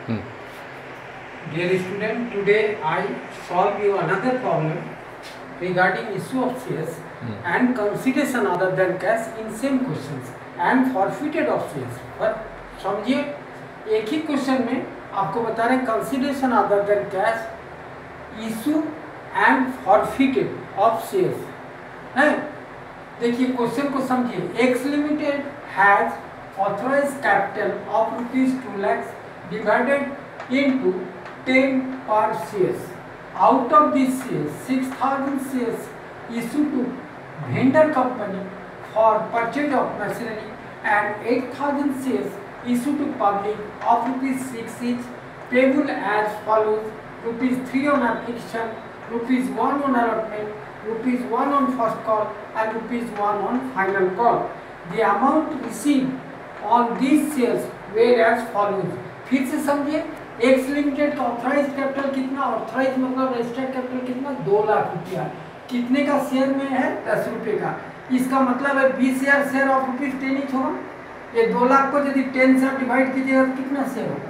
Dear student, today I solve you another problem regarding issue of shares and consideration other than cash in same questions and forfeited of shares. पर समझिए एक ही question में आपको बता रहे हैं consideration other than cash issue and forfeited of shares है। देखिए क्वेश्चन को समझिए। X limited has authorise capital of ₹2 lakhs divided into 10 per shares. Out of these shares, 6,000 shares issued to vendor company for purchase of machinery and 8,000 shares issued to public of ₹6 each, payable as follows: ₹3 on application, ₹1 on allotment, ₹1 on first call and ₹1 on final call. The amount received on these shares were as follows. फिर से समझिए। X limited का authorise capital कितना, authorise मतलब registered capital कितना, 2 लाख रुपया। कितने का शेयर में है, 10 रुपये का। इसका मतलब है 20,000 शेयर ऑफ ₹10 ईच होगा। ये 2 लाख को यदि 10 से डिवाइड कीजिएगा तो कितना शेयर होगा,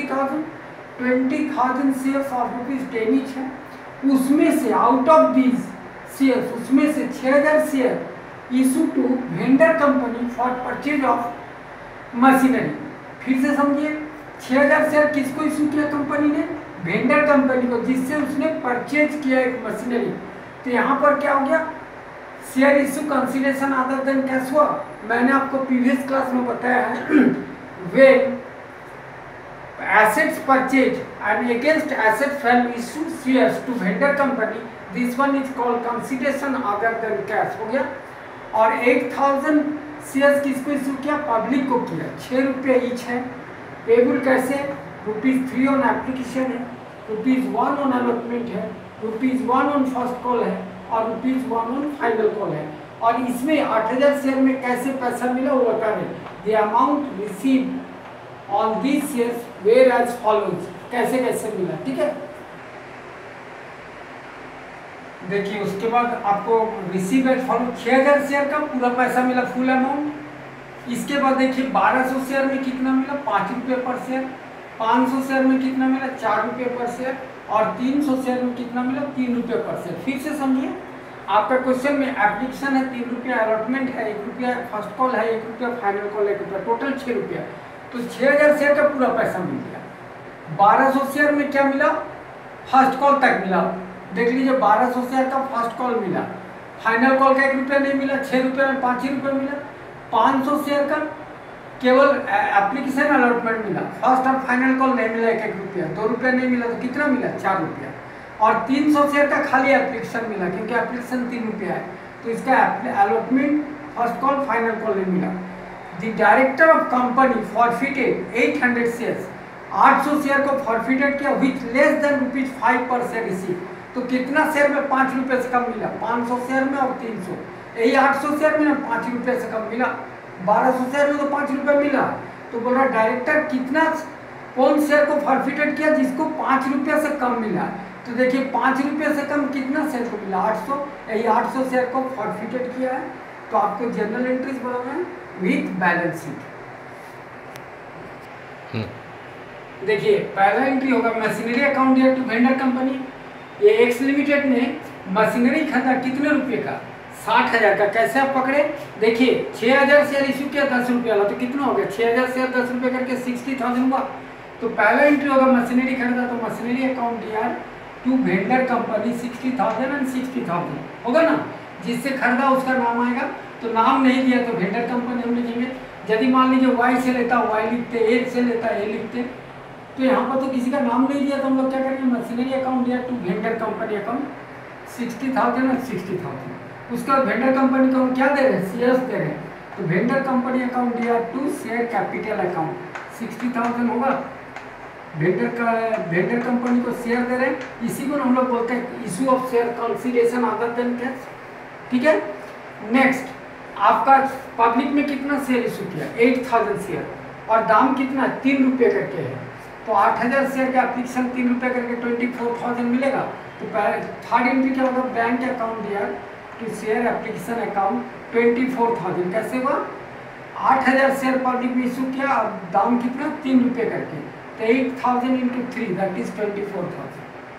20,000 शेयर्स ऑफ ₹10 ईच है। उसमें से आउट ऑफ दीज शेयर्स, उसमें से 6,000 share issue to vendor company for purchase of machinery. फिर से समझिए, 6,000 शेयर किसको इशू किया कंपनी ने, वेंडर कंपनी को, जिससे उसने परचेज किया एक मशीनरी। तो यहाँ पर क्या हो गया, share issue consideration other than cash हुआ। मैंने आपको प्रीवियस क्लास में बताया है when assets purchase and against asset value issue shares to vendor company, this one is called consideration other than cash हो गया। और 8,000 शेयर्स किसको इशू किया, पब्लिक को किया, 6 रुपये ईच है। पेबल कैसे, ₹3 ऑन एप्लीकेशन है, ₹1 ऑन अलॉटमेंट है, ₹1 ऑन फर्स्ट कॉल है और ₹1 ऑन फाइनल कॉल है। और इसमें 8,000 शेयर में कैसे पैसा मिला वो बता रहे। The amount receive on these shares were as follows, कैसे कैसे मिला, ठीक है। देखिए उसके बाद आपको रिसीव एज फॉलो 6,000 शेयर का पूरा पैसा मिला, फुल अमाउंट। इसके बाद देखिए 1200 शेयर में कितना मिला, 5 रुपये पर शेयर। 500 शेयर में कितना मिला, 4 रुपये पर शेयर। और 300 शेयर में कितना मिला, 3 रुपये पर शेयर। फिर से समझिए, आपका क्वेश्चन में एप्लीकेशन है 3 रुपया, अलॉटमेंट है 1 रुपया, फर्स्ट कॉल है 1 रुपया, फाइनल कॉल 1 रुपया, टोटल 6 रुपया। तो 6,000 शेयर का पूरा पैसा मिल गया। 1200 शेयर में क्या मिला, फर्स्ट कॉल तक मिला। देख लीजिए 1200 शेयर का फर्स्ट कॉल मिला, फाइनल कॉल का 1 रुपया नहीं मिला, 6 रुपये में 5 ही रुपये मिला। 500 शेयर का केवल एप्लीकेशन अलॉटमेंट मिला, फर्स्ट और फाइनल कॉल नहीं मिला, 1 रुपया, 2 रुपया नहीं मिला, तो कितना मिला, 4 रुपया। और 300 शेयर का खाली एप्लीकेशन मिला, क्योंकि एप्लीकेशन 3 रुपया है, तो इसका allotment first call final call नहीं मिला। The director of company forfeited 800 shares, 800 share को फॉरफिटेड किया विथ लेस देन ₹5 पर शेयर रिसीव। तो कितना शेयर में 5 रुपये से कम मिला, 500 शेयर में और 300, यही 800 शेयर में ना 5 रुपये से कम मिला। 1200 शेयर में तो 5 रुपये मिला। तो बोल रहा डायरेक्टर कितना, कौन शेयर को फॉरफिटेड किया जिसको 5 रुपये से कम मिला। तो देखिए 5 रुपये से कम कितना शेयर को मिला, 800, यही 800 शेयर को फॉरफिटेड किया है। तो आपको जनरल एंट्रीज बनाना है विथ बैलेंस शीट। देखिए पहला एंट्री होगा मशीनरी अकाउंट या टू वेंडर कंपनी। ये एक्स लिमिटेड ने मशीनरी खरीदा कितने रुपये का, 60,000 का। कैसे आप पकड़े, देखिए 6,000 शेयर इशू किया 10 रुपये वाला, तो कितना हो गया, 6,000 शेयर 10 रुपये करके 60,000 हुआ। तो पहला एंट्री होगा मशीनरी खरीदा, तो मशीनरी अकाउंट यार टू वेंडर कंपनी 60,000 एंड 60,000 होगा ना, जिससे खरीदा उसका नाम आएगा। तो नाम नहीं दिया तो वेंडर कंपनी हम लिखेंगे। यदि मान लीजिए वाई से लेता वाई लिखते, ए से लेता ए लिखते, तो यहाँ पर तो किसी का नाम नहीं दिया, तो हम लोग क्या करेंगे, मशीनरी अकाउंट या to vendor company account 60,000 and 60,000। उसका वेंडर कंपनी को हम क्या दे रहे हैं, शेयर्स दे रहे हैं। तो वेंडर कंपनी अकाउंट दिया टू शेयर कैपिटल अकाउंट 60,000 होगा। वेंडर कंपनी को शेयर दे रहे हैं, इसी को हम लोग बोलते हैं issue of share consideration other than cash, ठीक है। नेक्स्ट, आपका पब्लिक में कितना शेयर इशू किया, 8,000 शेयर, और दाम कितना, 3 रुपये करके है। तो 8,000 शेयर का एप्लीकेशन 3 रुपये करके 24,000 मिलेगा। तो थर्ड एंट्री क्या होगा, बैंक अकाउंट दिया टू शेयर एप्लीकेशन अकाउंट 24,000। कैसे हुआ, 8,000 शेयर पब्लिक में इशू किया, दाम कितना, 3 रुपये करके। तो 8000 इंटू 3 दैट इज 24,000।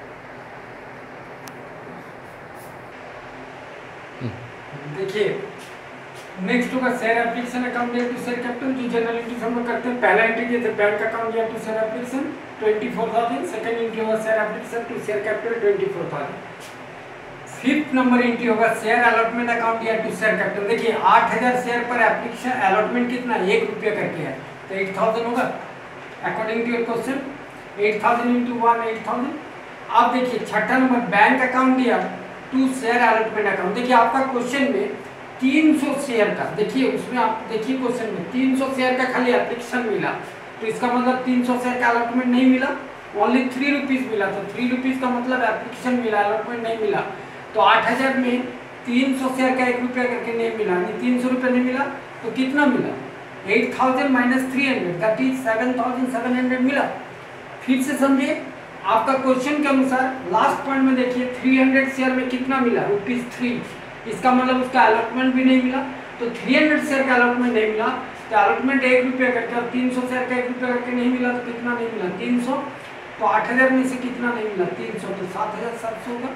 देखिए नेक्स्ट होगा शेयर एप्लीकेशन अकाउंट या टू शेयर कैपिटल, जो जनरल एंट्रीज हम लोग करते हैं। पहला एंट्री ये थे बैंक अकाउंट या to share application 24,000, second entry होगा share application to share capital 24,000। Fifth number entry होगा शेयर अलॉटमेंट अकाउंट या टू शेयर कैपिटल। देखिए 8000 शेयर पर एप्लीकेशन अलॉटमेंट कितना 1 रुपया करके है, तो 8000 होगा according to your question. 8000 into 1 8000। अब देखिए छठा नंबर बैंक अकाउंट या टू शेयर अलॉटमेंट अकाउंट। देखिए आपका क्वेश्चन में 300 शेयर का, देखिए उसमें आप देखिए क्वेश्चन में 300 शेयर का खाली एप्लीकेशन मिला, तो इसका मतलब 300 शेयर का अलॉटमेंट नहीं मिला, ओनली 3 रुपीज़ मिला। तो 3 रुपीज़ का मतलब एप्लीकेशन मिला, अलॉटमेंट नहीं मिला। तो 8000 में 300 शेयर का 1 रुपया करके नहीं मिला, यानी 300 रुपये नहीं मिला, तो कितना मिला 8000 माइनस 300 दैट इज 7700 मिला। फिर से समझिए आपका क्वेश्चन के अनुसार लास्ट पॉइंट में देखिए 300 शेयर में कितना मिला ₹3, इसका मतलब उसका अलॉटमेंट भी नहीं मिला। तो 300 शेयर का अलॉटमेंट नहीं मिला, तो अलॉटमेंट 1 रुपया करके, और 300 शेयर का 1 रुपया करके नहीं मिला, तो कितना नहीं मिला 300। तो 8000 में से कितना नहीं मिला 300, तो 7700 होगा।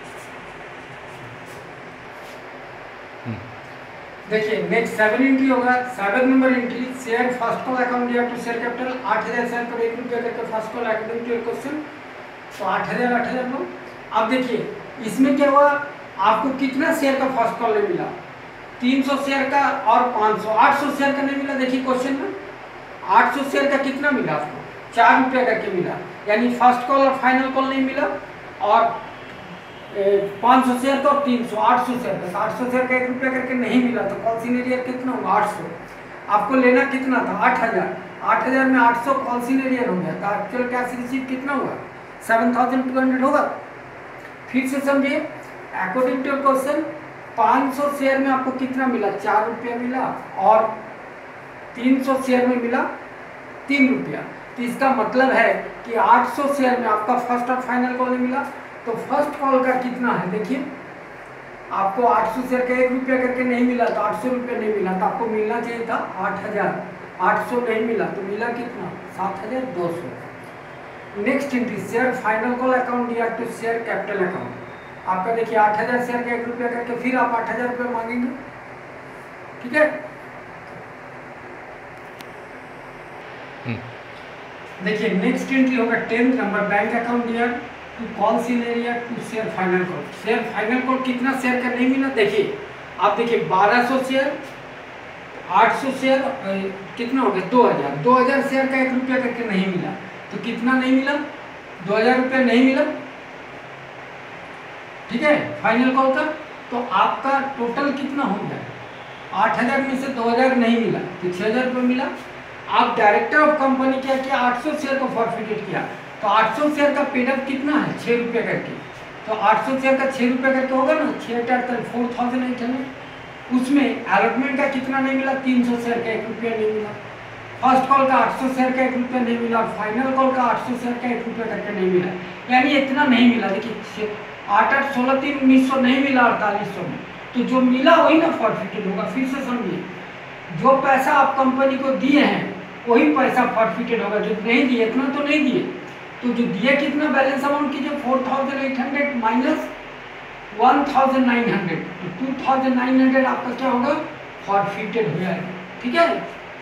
देखिए नेक्स्ट 7 एंट्री होगा। 7 number entry share first call account या टू शेयर कैपिटल 8000 शेयर पर 1 रुपया करके first call account to question, तो 8000 लो। अब देखिए इसमें क्या हुआ, आपको कितना शेयर का फर्स्ट कॉल नहीं मिला 300 शेयर का और 500, 800 शेयर का नहीं मिला। देखिए क्वेश्चन में 800 शेयर का कितना मिला आपको 4 रुपया करके मिला, यानी फर्स्ट कॉल और फाइनल कॉल नहीं मिला। और 500 शेयर का और 300, 800 शेयर का, 800 शेयर का 1 रुपया करके नहीं मिला, तो कॉल सीनियर कितना होगा 800। आपको लेना कितना था 8000, 8000 में 800 कॉल सीनियर हो गया, तो एक्चुअल कैश रिसीव कितना हुआ 7200 होगा। फिर से समझिए अकॉर्डिंग टू क्वेश्चन 500 शेयर में आपको कितना मिला 4 रुपया मिला, और 300 शेयर में मिला 3 रुपया। तो इसका मतलब है कि 800 शेयर में आपका फर्स्ट और फाइनल कॉल नहीं मिला। तो फर्स्ट कॉल का कितना है, देखिए आपको 800 शेयर का 1 रुपया करके नहीं मिला, तो 800 रुपया नहीं मिला, तो आपको मिलना चाहिए था 8000, 800 नहीं मिला, तो मिला कितना 7200। Next entry share final call account या टू शेयर कैपिटल अकाउंट। आपका देखिए 8000 शेयर का 1 रुपया करके फिर आप 8000 रुपये मांगेंगे, ठीक है। देखिए नेक्स्ट एंट्री होगा 10th नंबर बैंक अकाउंट या to call senior to share final call. Share final call कितना शेयर का नहीं मिला, देखिए आप देखिए 1200 शेयर, 800 शेयर, कितना हो गया 2000, 2000 शेयर का 1 रुपया करके नहीं मिला, तो कितना नहीं मिला 2000 रुपया नहीं मिला, ठीक है फाइनल कॉल का। तो आपका टोटल कितना हो गया 8000 में से 2000 नहीं मिला, तो 6000 रुपये मिला। आप डायरेक्टर ऑफ कंपनी क्या किया 800 शेयर को फॉरफिटेड किया, तो 800 शेयर का पेडअप कितना है 6 रुपये करके, तो 800 शेयर का 6 रुपये करके होगा ना 6 4800। उसमें अलॉटमेंट का कितना नहीं मिला 300 शेयर का 1 रुपया नहीं मिला, फर्स्ट कॉल का 800 शेयर का 1 रुपया नहीं मिला, फाइनल कॉल का 800 शेयर का 1 रुपया करके नहीं मिला, यानी इतना नहीं मिला। देखिए 8 8 16 3 1900 नहीं मिला 4800 में, तो जो मिला वही ना फॉरफिटेड होगा। फिर से समझिए जो पैसा आप कंपनी को दिए हैं वही पैसा फॉरफिटेड होगा, जो नहीं दिए इतना तो नहीं दिए, तो जो दिए कितना बैलेंस अमाउंट कीजिए 4800 माइनस 1900, तो 2900 आपका क्या होगा फॉरफिटेड हो जाएगा, ठीक है।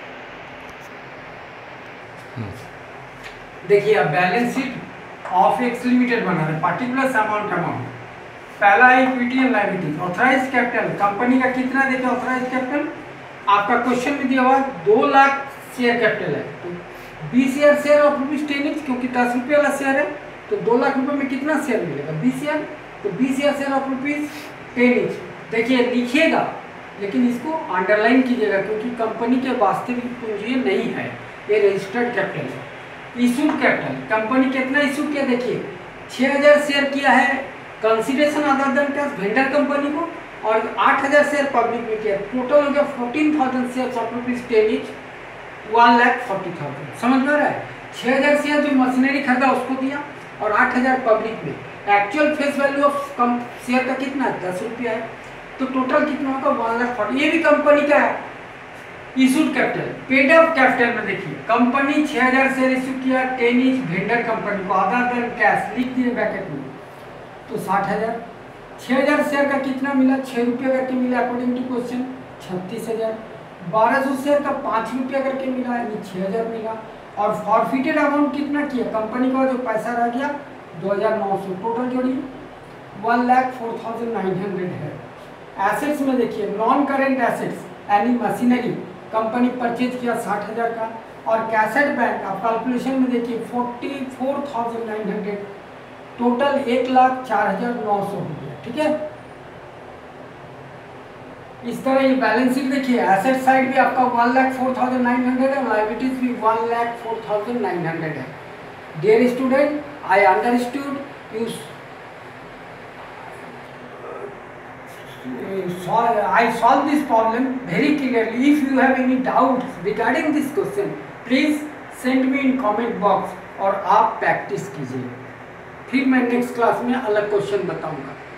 देखिए अब balance sheet of X limited बना रहे पार्टिकुलर अमाउंट। पहला equity and liability. Authorise capital company का कितना देखिए ऑथराइज कैपिटल आपका क्वेश्चन में दिया हुआ 2 लाख शेयर कैपिटल है, तो 20 शेयर ऑफ ₹10 क्योंकि 10 रुपये वाला शेयर है, तो 2 लाख रुपए में कितना शेयर मिलेगा 20 शेयर, तो 20 शेयर ऑफ ₹10। देखिए लिखिएगा लेकिन इसको अंडरलाइन कीजिएगा क्योंकि कंपनी के वास्तविक पूंजी नहीं है, ये रजिस्टर्ड कैपिटल है। इशूड कैपिटल कंपनी कितना इशू किया देखिए 6000 शेयर किया है consideration other than cash vendor company को, और 8000 शेयर पब्लिक में किया, टोटल हो गया 14,000 शेयर ऑफ ₹10, 1,40,000। समझ में आ रहा है 6000 शेयर जो मशीनरी खरीदा उसको दिया और 8000 पब्लिक में। Actual face value of share का कितना है 10 रुपया है, तो टोटल कितना होगा 1,40,000। ये भी कंपनी का है, issued capital, paid up capital में देखिए कंपनी 6000 शेयर इशू किया 10 इंच वेंडर कंपनी को, अदर देन कैश लिख दिए ब्रैकेट में, तो 60,000। 6000 शेयर का कितना मिला, 6 रुपये करके मिला अकॉर्डिंग टू क्वेश्चन, 36,000। 1200 शेयर का 5 रुपये करके मिला यानी 6000 मिला। और फॉरफिटेड अमाउंट कितना किया, कंपनी का जो पैसा रह गया 2900, टोटल जोड़िए 1,04,900 है। एसेट्स में देखिए नॉन करेंट एसेट्स यानी मशीनरी कंपनी परचेज किया 60,000 का, और कैसेट बैंक आप कैलकुलेशन में देखिए 44,900, टोटल 1,04,900 हो गया। ठीक है, इस तरह ये बैलेंस शीट देखिए, एसेट साइड भी आपका 1,04,900 है, लायबिलिटीज भी 1,04,900 है। Dear student, I understood you, I solve this problem very clearly. If you have any doubts regarding this question, please send me in comment box और आप प्रैक्टिस कीजिए, फिर मैं नेक्स्ट क्लास में अलग क्वेश्चन बताऊंगा।